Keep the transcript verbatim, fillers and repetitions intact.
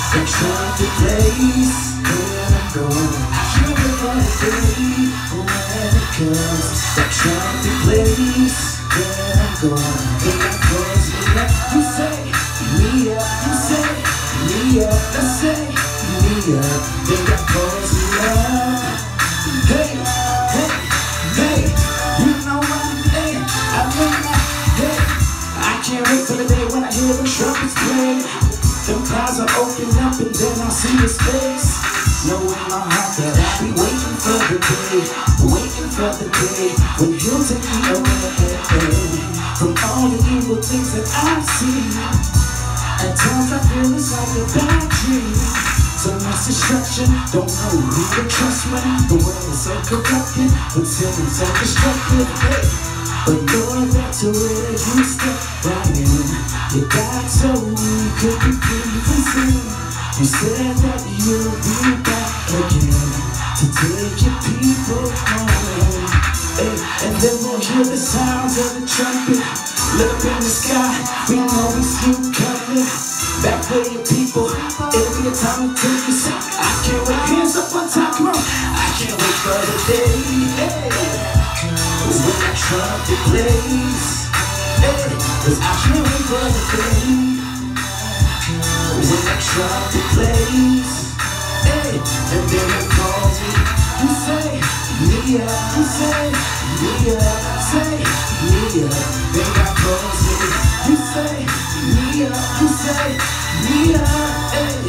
The trumpet plays when I'm gone. You will be when it comes. The trumpet plays when I'm gone. When I close me up, you say me up. You say me up. Let's say me up. Then I close me up. Hey, hey, hey. You know what? Hey, I mean that. Hey, I can't wait till the day when I hear the trumpets play. Them clouds are open up and then I'll see his face. Know in my heart that I'll be waiting for the day, waiting for the day when he'll take me away from all the evil things that I've seen. At times I feel it's like a bad dream. So much destruction, don't know who to trust when the world is so corrupted, but sin is so destructive. Hey, but Lord, that's where you step right in. You died so we could be free from sin. You said that you'll be back again to take your people home. Hey, and then we'll hear the sounds of the trumpet. Look up in the sky, we know we see you coming. Back for your people, it'll be a time to take you sick. I can't wait, hands up on top, come on. I can't wait for the day, hey, when that trumpet plays, hey, cause I can't wait for the day when that trumpet plays, hey, and then it calls me. You say, me up, you say, me up, say, me up, then God calls me. You say, me up, you say, me up, hey.